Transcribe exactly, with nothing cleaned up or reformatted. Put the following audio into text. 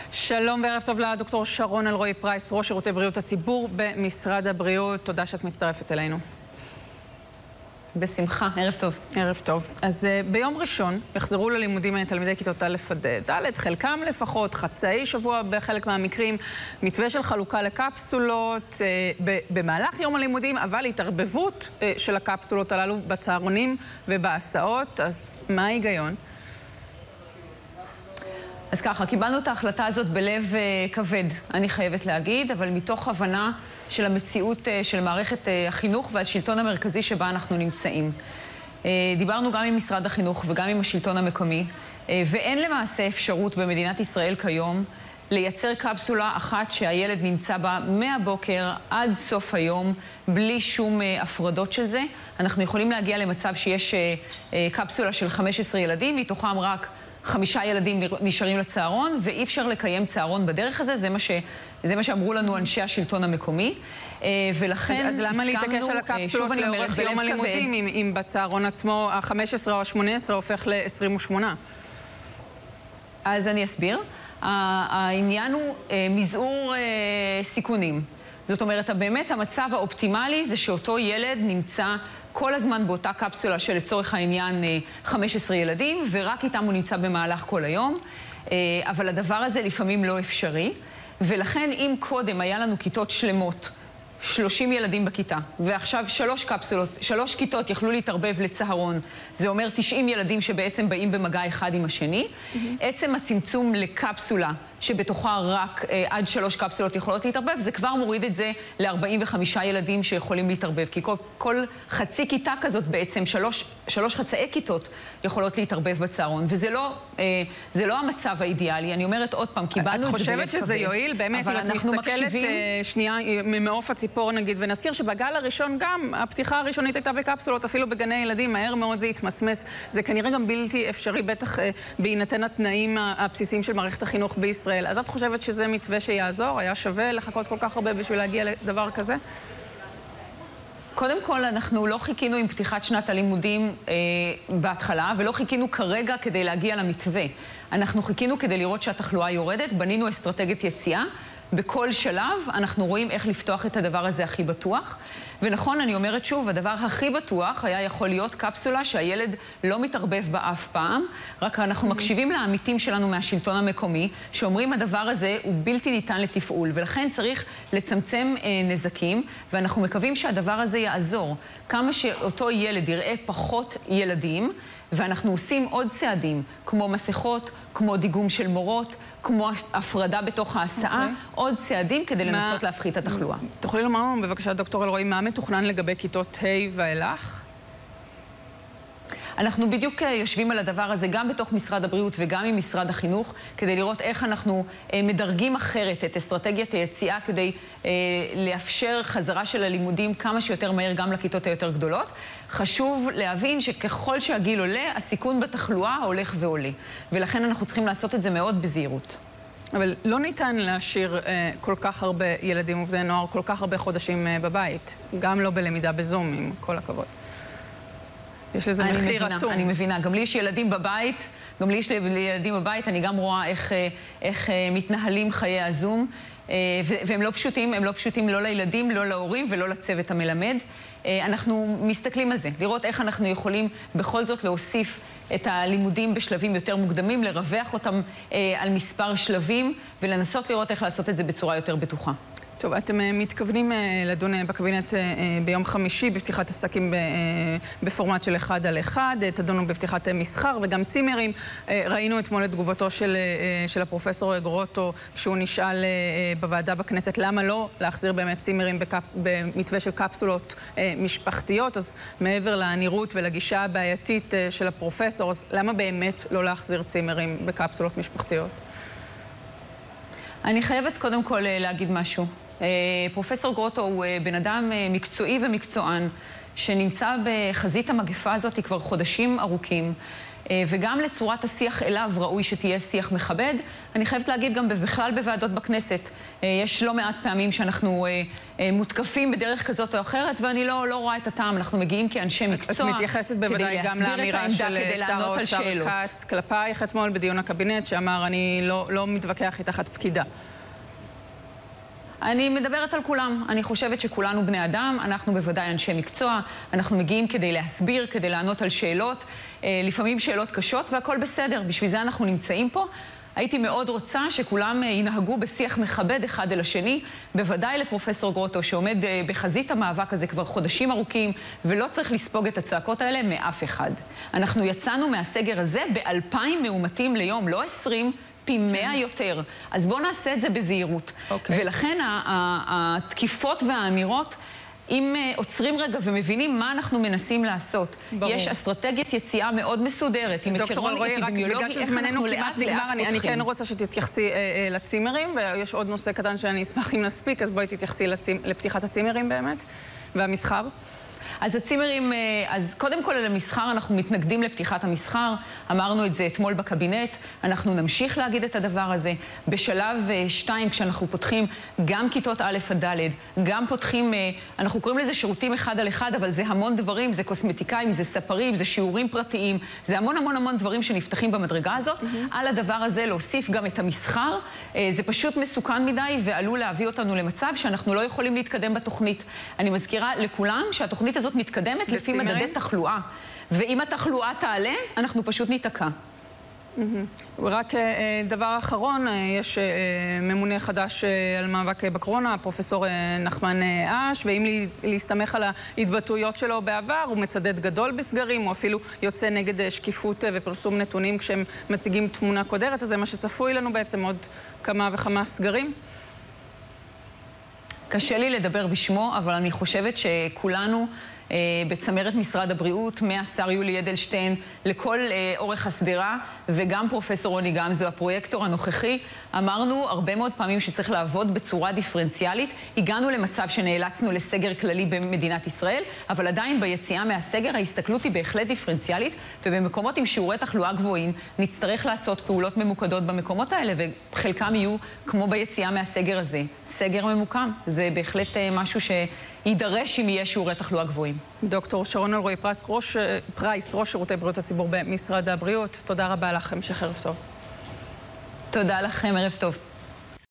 שלום וערב טוב לדוקטור שרון אלרועי פרייס, ראש שירותי בריאות הציבור במשרד הבריאות. תודה שאת מצטרפת אלינו. בשמחה, ערב טוב. ערב טוב. אז uh, ביום ראשון יחזרו ללימודים תלמידי כיתות א' עד ד', חלקם לפחות, חצאי שבוע בחלק מהמקרים, מתווה של חלוקה לקפסולות uh, במהלך יום הלימודים, אבל התערבבות uh, של הקפסולות הללו בצהרונים ובהסעות. אז מה ההיגיון? אז ככה, קיבלנו את ההחלטה הזאת בלב uh, כבד, אני חייבת להגיד, אבל מתוך הבנה של המציאות uh, של מערכת uh, החינוך והשלטון המרכזי שבה אנחנו נמצאים. Uh, דיברנו גם עם משרד החינוך וגם עם השלטון המקומי, uh, ואין למעשה אפשרות במדינת ישראל כיום לייצר קפסולה אחת שהילד נמצא בה מהבוקר עד סוף היום, בלי שום uh, הפרדות של זה. אנחנו יכולים להגיע למצב שיש uh, uh, קפסולה של חמישה עשר ילדים, מתוכם רק חמישה ילדים נשארים לצהרון, ואי אפשר לקיים צהרון בדרך הזה, זה מה, ש, זה מה שאמרו לנו אנשי השלטון המקומי, ולכן... אז, אז למה להתעקש על הקפסולות לאורך יום הלימודים, אם, אם בצהרון עצמו ה-חמש עשרה או ה-שמונה עשרה הופך ל-עשרים ושמונה? אז אני אסביר. העניין הוא מזעור סיכונים. זאת אומרת, באמת המצב האופטימלי זה שאותו ילד נמצא כל הזמן באותה קפסולה של לצורך העניין חמישה עשר ילדים, ורק איתם הוא נמצא במהלך כל היום. אבל הדבר הזה לפעמים לא אפשרי, ולכן אם קודם היה לנו כיתות שלמות, שלושים ילדים בכיתה, ועכשיו שלוש קפסולות, שלוש כיתות יכלו להתערבב לצהרון, זה אומר תשעים ילדים שבעצם באים במגע אחד עם השני. Mm-hmm. עצם הצמצום לקפסולה, שבתוכה רק אה, עד שלוש קפסולות יכולות להתערבב, זה כבר מוריד את זה ל-ארבעים וחמישה ילדים שיכולים להתערבב, כי כל, כל חצי כיתה כזאת בעצם, שלוש, שלוש חצאי כיתות יכולות להתערבב בצהרון, וזה לא, אה, זה לא המצב האידיאלי. אני אומרת עוד פעם, קיבלנו את זה בלב כבד. את חושבת שזה יועיל? באמת, אם את מסתכלת מקשיבים... אה, שנייה ממעוף הציפור נגיד, ונזכיר שבגל הראשון גם הפתיחה הראשונית הייתה בקפסולות, אפילו בגני ילדים, מהר מאוד זה התמסמס. זה כנראה גם בלתי אפשרי, בטח אה, בהינתן התנאים הבסיסיים של מערכת החינוך בישראל. אז את חושבת שזה מתווה שיעזור? היה שווה לחכות כל כך הרבה בשביל להגיע לדבר כזה? קודם כל, אנחנו לא חיכינו עם פתיחת שנת הלימודים אה, בהתחלה, ולא חיכינו כרגע כדי להגיע למתווה. אנחנו חיכינו כדי לראות שהתחלואה יורדת, בנינו אסטרטגיית יציאה. בכל שלב אנחנו רואים איך לפתוח את הדבר הזה הכי בטוח. ונכון, אני אומרת שוב, הדבר הכי בטוח היה יכול להיות קפסולה שהילד לא מתערבב בה אף פעם, רק אנחנו מקשיבים לעמיתים שלנו מהשלטון המקומי, שאומרים הדבר הזה הוא בלתי ניתן לתפעול, ולכן צריך לצמצם אה, נזקים, ואנחנו מקווים שהדבר הזה יעזור. כמה שאותו ילד יראה פחות ילדים, ואנחנו עושים עוד צעדים, כמו מסכות, כמו דיגום של מורות, כמו הפרדה בתוך ההסעה, okay. עוד צעדים כדי מה... לנסות להפחית את התחלואה. תוכלי לומר לנו בבקשה, דוקטור אלרועי, מה מתוכנן לגבי כיתות ה' ואילך? אנחנו בדיוק יושבים על הדבר הזה גם בתוך משרד הבריאות וגם עם משרד החינוך, כדי לראות איך אנחנו מדרגים אחרת את אסטרטגיית היציאה, כדי לאפשר חזרה של הלימודים כמה שיותר מהר גם לכיתות היותר גדולות. חשוב להבין שככל שהגיל עולה, הסיכון בתחלואה הולך ועולה. ולכן אנחנו צריכים לעשות את זה מאוד בזהירות. אבל לא ניתן להשאיר אה, כל כך הרבה ילדים ובני נוער, כל כך הרבה חודשים אה, בבית. גם לא בלמידה בזום, עם כל הכבוד. יש לזה מחיר עצום. אני מבינה, גם לי יש ילדים בבית, גם לי יש ילדים בבית, אני גם רואה איך, איך מתנהלים חיי הזום, והם לא פשוטים, הם לא פשוטים לא לילדים, לא להורים ולא לצוות המלמד. אנחנו מסתכלים על זה, לראות איך אנחנו יכולים בכל זאת להוסיף את הלימודים בשלבים יותר מוקדמים, לרווח אותם על מספר שלבים, ולנסות לראות איך לעשות את זה בצורה יותר בטוחה. טוב, אתם מתכוונים לדון בקבינט ביום חמישי בפתיחת עסקים בפורמט של אחד על אחד, תדונו בפתיחת מסחר וגם צימרים. ראינו אתמול את תגובתו של, של הפרופסור גרוטו, כשהוא נשאל בוועדה בכנסת למה לא להחזיר באמת צימרים בקפ, במתווה של קפסולות משפחתיות. אז מעבר לנראות ולגישה הבעייתית של הפרופסור, אז למה באמת לא להחזיר צימרים בקפסולות משפחתיות? אני חייבת קודם כל להגיד משהו. פרופסור גרוטו הוא בן אדם מקצועי ומקצוען, שנמצא בחזית המגפה הזאת כבר חודשים ארוכים. וגם לצורת השיח אליו ראוי שתהיה שיח מכבד. אני חייבת להגיד גם בכלל בוועדות בכנסת, יש לא מעט פעמים שאנחנו מותקפים בדרך כזאת או אחרת, ואני לא, לא רואה את הטעם. אנחנו מגיעים כאנשי מקצוע. את מתייחסת בוודאי גם לאמירה של שר האוצר כץ כלפייך אתמול בדיון הקבינט, שאמר אני לא, לא מתווכח איתך את פקידה. אני מדברת על כולם. אני חושבת שכולנו בני אדם, אנחנו בוודאי אנשי מקצוע, אנחנו מגיעים כדי להסביר, כדי לענות על שאלות, לפעמים שאלות קשות, והכל בסדר. בשביל זה אנחנו נמצאים פה. הייתי מאוד רוצה שכולם ינהגו בשיח מכבד אחד אל השני, בוודאי לפרופסור גרוטו, שעומד בחזית המאבק הזה כבר חודשים ארוכים, ולא צריך לספוג את הצעקות האלה מאף אחד. אנחנו יצאנו מהסגר הזה באלפיים מאומתים ליום, לא עשרים, פי מאה יותר. אז בואו נעשה את זה בזהירות. Okay. ולכן התקיפות והאמירות, אם עוצרים רגע ומבינים מה אנחנו מנסים לעשות, ברור. יש אסטרטגיית יציאה מאוד מסודרת, עם עקרון אפידמיולוגי, איך אנחנו לאט לאט אני, אני כן רוצה שתתייחסי אה, אה, לצימרים, ויש עוד נושא קטן שאני אשמח אם נספיק, אז בואי תתייחסי לצימ... לפתיחת הצימרים באמת, והמסחר. אז הצימרים, אז קודם כל על המסחר, אנחנו מתנגדים לפתיחת המסחר, אמרנו את זה אתמול בקבינט, אנחנו נמשיך להגיד את הדבר הזה. בשלב שתיים, כשאנחנו פותחים גם כיתות א' עד ד', גם פותחים, אנחנו קוראים לזה שירותים אחד על אחד, אבל זה המון דברים, זה קוסמטיקאים, זה ספרים, זה שיעורים פרטיים, זה המון המון המון דברים שנפתחים במדרגה הזאת. Mm-hmm. על הדבר הזה להוסיף גם את המסחר, זה פשוט מסוכן מדי ועלול להביא אותנו למצב שאנחנו לא יכולים להתקדם בתוכנית. אני מזכירה לכולם שהתוכנית הזאת מתקדמת לפי מדדי תחלואה. ואם התחלואה תעלה, אנחנו פשוט ניתקע. רק דבר אחרון, יש ממונה חדש על מאבק בקורונה, פרופסור נחמן אש, ואם להסתמך על ההתבטאויות שלו בעבר, הוא מצדד גדול בסגרים, הוא אפילו יוצא נגד שקיפות ופרסום נתונים כשהם מציגים תמונה קודרת, אז זה מה שצפוי לנו בעצם עוד כמה וכמה סגרים. קשה לי לדבר בשמו, אבל אני חושבת שכולנו בצמרת משרד הבריאות, מהשר יולי אדלשטיין, לכל אורך הסדרה, וגם פרופסור רוני גמזו, הפרויקטור הנוכחי, אמרנו הרבה מאוד פעמים שצריך לעבוד בצורה דיפרנציאלית. הגענו למצב שנאלצנו לסגר כללי במדינת ישראל, אבל עדיין ביציאה מהסגר ההסתכלות היא בהחלט דיפרנציאלית, ובמקומות עם שיעורי תחלואה גבוהים נצטרך לעשות פעולות ממוקדות במקומות האלה, וחלקם יהיו כמו ביציאה מהסגר הזה. סגר ממוקם, זה בהחלט משהו שידרש אם יהיה שיעורי תחלואה גבוהים. דוקטור שרון אלרועי פרייס, ראש, פרייס, ראש שירותי בריאות הציבור במשרד הבריאות, תודה רבה לך, המשך ערב טוב. תודה לכם, ערב טוב.